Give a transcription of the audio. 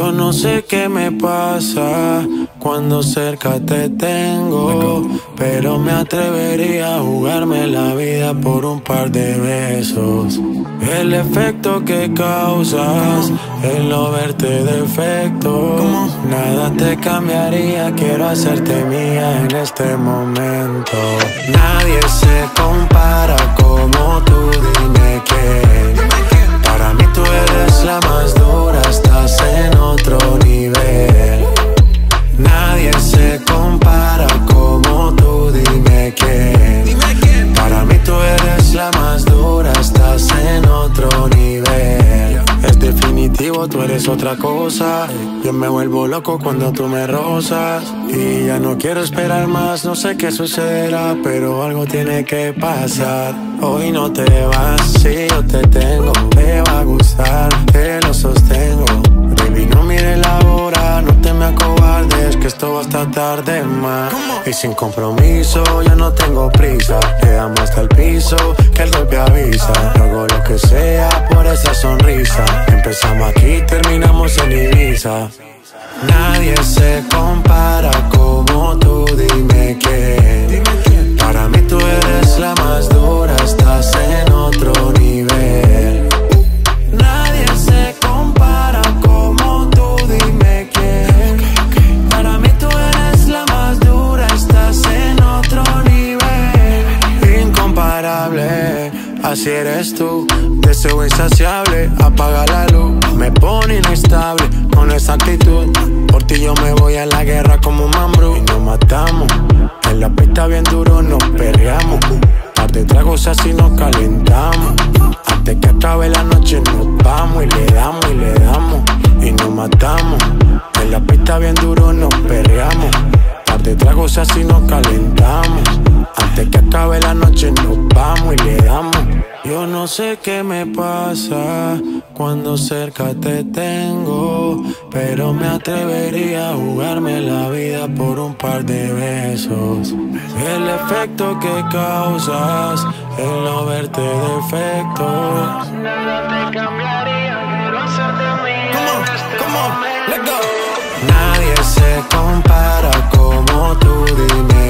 Yo no sé qué me pasa cuando cerca te tengo, pero me atrevería a jugarme la vida por un par de besos. El efecto que causas, el no verte defecto, nada te cambiaría, quiero hacerte mía en este momento. Nadie se compara como tú, dime quién. Para mí tú eres la más dura, estás en otro nivel. Nadie se compara como tú, dime quién. Para mí tú eres la más dura, estás en otro nivel. Es definitivo, tú eres otra cosa. Yo me vuelvo loco cuando tú me rozas. Y ya no quiero esperar más, no sé qué sucederá, pero algo tiene que pasar. Hoy no te vas, si yo te tengo, te va a gustar, te lo sostengo. Baby, no mires la hora, no te me acobardes, que esto va hasta tarde más. Y sin compromiso, yo no tengo prisa, le damos hasta el piso, que el golpe avisa. Yo hago lo que sea por esa sonrisa, empezamos aquí, terminamos en Ibiza. Nadie se compara como tú, dime quién. Para mí tú eres la más dura, estás en otro nivel. Nadie se compara como tú, dime quién. Para mí tú eres la más dura, estás en otro nivel. Incomparable, así eres tú. Deseo insaciable, apaga la luz. Me pone inestable con esa actitud. Por ti yo me voy a la guerra como un mambrú. Y nos matamos, en la pista bien duro nos perreamos. Par de tragos así nos calentamos. Antes que acabe la noche nos vamos y le damos y le damos. Y nos matamos, en la pista bien duro nos perreamos. Par de tragos así nos calentamos. Antes que acabe la noche nos vamos y le damos. Yo no sé qué me pasa cuando cerca te tengo, pero me atrevería a jugarme la vida por un par de besos. El efecto que causas, el no verte defectos, nada te cambiaría, quiero hacerte mía en este momento. Let's go. Nadie se compara como tú, dime